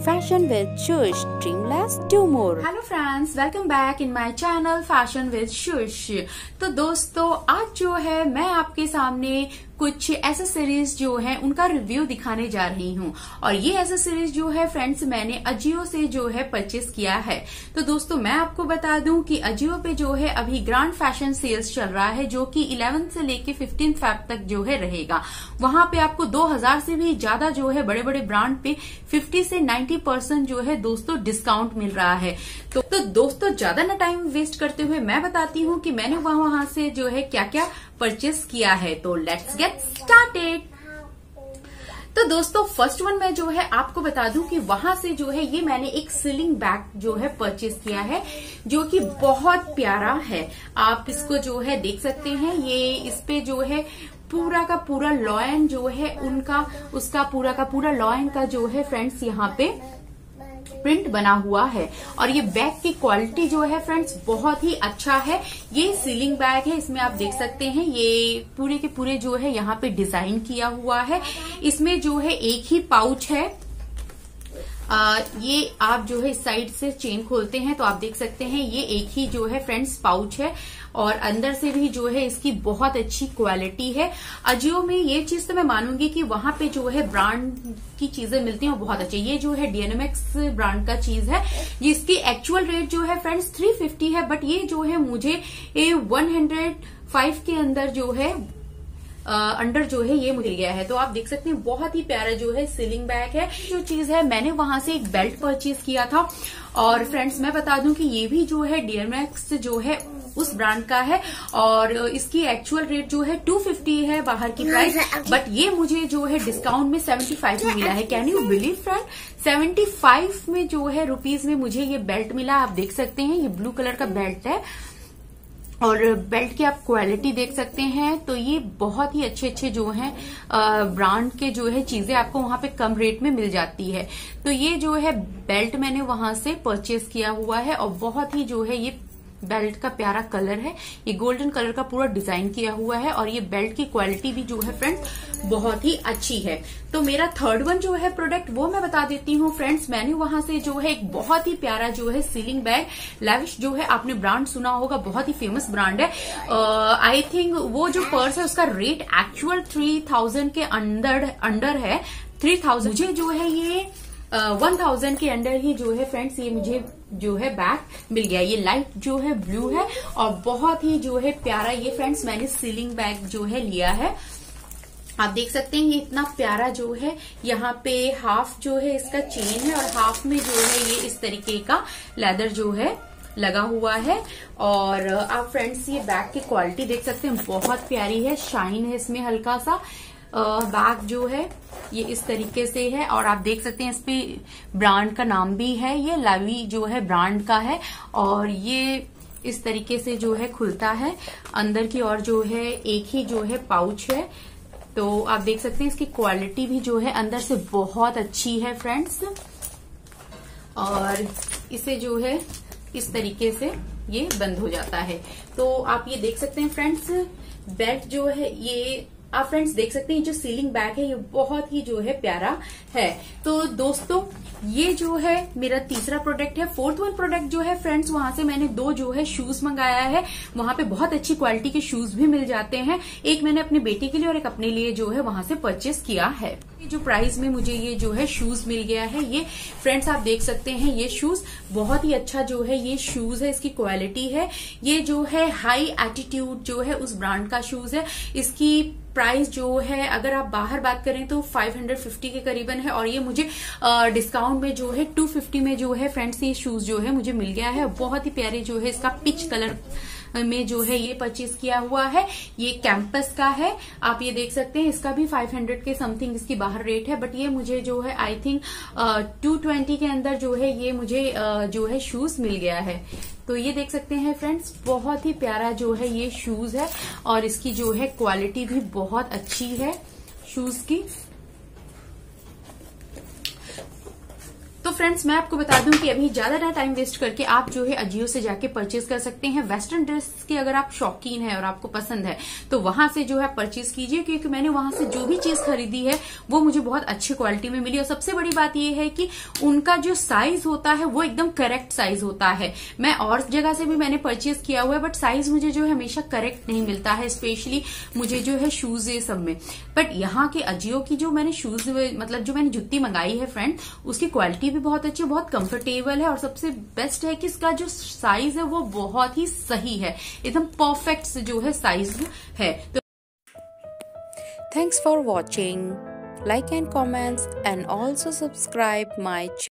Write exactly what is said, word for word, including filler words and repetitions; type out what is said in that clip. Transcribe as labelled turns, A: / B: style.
A: Fashion with Shush. Dream less, do more.
B: Hello friends, welcome back in my channel fashion with Shush. तो दोस्तों, आज जो है मैं आपके सामने कुछ एसेसरीज जो है उनका रिव्यू दिखाने जा रही हूँ। और ये एसेसरीज जो है फ्रेंड्स मैंने अजियो से जो है परचेस किया है। तो दोस्तों, मैं आपको बता दूं कि अजियो पे जो है अभी ग्रैंड फैशन सेल्स चल रहा है, जो कि ग्यारह से लेके पंद्रह फेब तक जो है रहेगा। वहां पे आपको दो हज़ार से भी ज्यादा जो है बड़े बड़े ब्रांड पे पचास से नब्बे परसेंट जो है दोस्तों डिस्काउंट मिल रहा है। तो, तो दोस्तों, ज्यादा ना टाइम वेस्ट करते हुए मैं बताती हूँ कि मैंने वहां वहां से जो है क्या क्या परचेस किया है। तो लेट्स गेट स्टार्टेड। तो दोस्तों, फर्स्ट वन मैं जो है आपको बता दूं कि वहां से जो है ये मैंने एक सीलिंग बैग जो है परचेस किया है, जो कि बहुत प्यारा है। आप इसको जो है देख सकते हैं। ये इस पे जो है पूरा का पूरा लॉयन जो है उनका उसका पूरा का पूरा लॉयन का जो है फ्रेंड्स यहाँ पे प्रिंट बना हुआ है। और ये बैग की क्वालिटी जो है फ्रेंड्स बहुत ही अच्छा है। ये सीलिंग बैग है, इसमें आप देख सकते हैं ये पूरे के पूरे जो है यहाँ पे डिजाइन किया हुआ है। इसमें जो है एक ही पाउच है। आ, ये आप जो है इस साइड से चेन खोलते हैं तो आप देख सकते हैं ये एक ही जो है फ्रेंड्स पाउच है। और अंदर से भी जो है इसकी बहुत अच्छी क्वालिटी है। अजियो में ये चीज तो मैं मानूंगी कि वहां पे जो है ब्रांड की चीजें मिलती हैं वो बहुत अच्छी। ये जो है डीएनएमएक्स ब्रांड का चीज है, जिसकी एक्चुअल रेट जो है फ्रेंड्स तीन सौ पचास है, बट ये जो है मुझे एक सौ पांच के अंदर जो है अंडर uh, जो है ये मिल गया है। तो आप देख सकते हैं बहुत ही प्यारा जो है सीलिंग बैग है। जो चीज है मैंने वहां से एक बेल्ट परचेज किया था। और फ्रेंड्स मैं बता दूं कि ये भी जो है डीएमएक्स जो है उस ब्रांड का है, और इसकी एक्चुअल रेट जो है दो सौ पचास है बाहर की प्राइस, बट ये मुझे जो है डिस्काउंट में पचहत्तर में मिला है। कैन यू बिलीव फ्रेंड, पचहत्तर में जो है रुपीज में मुझे ये बेल्ट मिला। आप देख सकते हैं ये ब्लू कलर का बेल्ट है और बेल्ट की आप क्वालिटी देख सकते हैं। तो ये बहुत ही अच्छे अच्छे जो हैं ब्रांड के जो है चीजें आपको वहां पे कम रेट में मिल जाती है। तो ये जो है बेल्ट मैंने वहां से परचेज किया हुआ है, और बहुत ही जो है ये बेल्ट का प्यारा कलर है। ये गोल्डन कलर का पूरा डिजाइन किया हुआ है, और ये बेल्ट की क्वालिटी भी जो है फ्रेंड्स बहुत ही अच्छी है। तो मेरा थर्ड वन जो है प्रोडक्ट वो मैं बता देती हूँ फ्रेंड्स। मैंने वहां से जो है एक बहुत ही प्यारा जो है सीलिंग बैग, लैविश जो है आपने ब्रांड सुना होगा, बहुत ही फेमस ब्रांड है। आई uh, थिंक वो जो पर्स है उसका रेट एक्चुअल थ्री थाउजेंड के अंदर अंडर है। थ्री थाउजेंड मुझे जो है ये वन uh, थाउजेंड के अंडर ही जो है फ्रेंड्स ये मुझे जो है बैग मिल गया। ये लाइट जो है ब्लू है और बहुत ही जो है प्यारा ये फ्रेंड्स मैंने सीलिंग बैग जो है लिया है। आप देख सकते हैं ये इतना प्यारा जो है, यहाँ पे हाफ जो है इसका चेन है और हाफ में जो है ये इस तरीके का लेदर जो है लगा हुआ है। और आप फ्रेंड्स ये बैग की क्वालिटी देख सकते हैं, बहुत प्यारी है, शाइन है इसमें हल्का सा। बैग जो है ये इस तरीके से है, और आप देख सकते हैं इस पे ब्रांड का नाम भी है, ये लावी जो है ब्रांड का है। और ये इस तरीके से जो है खुलता है, अंदर की ओर जो है एक ही जो है पाउच है। तो आप देख सकते हैं इसकी क्वालिटी भी जो है अंदर से बहुत अच्छी है फ्रेंड्स। और इसे जो है इस तरीके से ये बंद हो जाता है। तो आप ये देख सकते हैं फ्रेंड्स, बेल्ट जो है ये आप फ्रेंड्स देख सकते हैं जो सीलिंग बैग है ये बहुत ही जो है प्यारा है। तो दोस्तों, ये जो है मेरा तीसरा प्रोडक्ट है। फोर्थ वन प्रोडक्ट जो है फ्रेंड्स वहां से मैंने दो जो है शूज मंगाया है। वहां पे बहुत अच्छी क्वालिटी के शूज भी मिल जाते हैं। एक मैंने अपनी बेटी के लिए और एक अपने लिए जो है वहां से परचेस किया है। जो प्राइस में मुझे ये जो है शूज मिल गया है, ये फ्रेंड्स आप देख सकते हैं ये शूज बहुत ही अच्छा जो है ये शूज है, इसकी क्वालिटी है। ये जो है हाई एटीट्यूड जो है उस ब्रांड का शूज है। इसकी प्राइस जो है अगर आप बाहर बात करें तो पाँच सौ पचास के करीबन है, और ये मुझे डिस्काउंट में जो है दो सौ पचास में जो है फ्रेंड्स ये शूज जो है मुझे मिल गया है। बहुत ही प्यारे जो है इसका पिच कलर में जो है ये परचेज किया हुआ है। ये कैंपस का है, आप ये देख सकते हैं। इसका भी पाँच सौ के समथिंग इसकी बाहर रेट है, बट ये मुझे जो है आई थिंक दो सौ बीस के अंदर जो है ये मुझे uh, जो है शूज मिल गया है। तो ये देख सकते हैं फ्रेंड्स, बहुत ही प्यारा जो है ये शूज है, और इसकी जो है क्वालिटी भी बहुत अच्छी है शूज की। तो फ्रेंड्स मैं आपको बता दूं कि अभी ज्यादा ना टाइम वेस्ट करके आप जो है अजियो से जाके परचेज कर सकते हैं। वेस्टर्न ड्रेस की अगर आप शौकीन है और आपको पसंद है तो वहां से जो है परचेज कीजिए, क्योंकि मैंने वहां से जो भी चीज खरीदी है वो मुझे बहुत अच्छी क्वालिटी में मिली। और सबसे बड़ी बात यह है कि उनका जो साइज होता है वो एकदम करेक्ट साइज होता है। मैं और जगह से भी मैंने परचेज किया हुआ है बट साइज मुझे जो है हमेशा करेक्ट नहीं मिलता है, स्पेशली मुझे जो है शूज ये सब में। बट यहाँ के अजियो की जो मैंने शूज मतलब जो मैंने जुत्ती मंगाई है फ्रेंड, उसकी क्वालिटी भी बहुत अच्छी, बहुत कंफर्टेबल है और सबसे बेस्ट है कि इसका जो साइज है वो बहुत ही सही है, एकदम परफेक्ट जो है साइज है। तो
A: Thanks for watching. Like and comments and also subscribe my channel.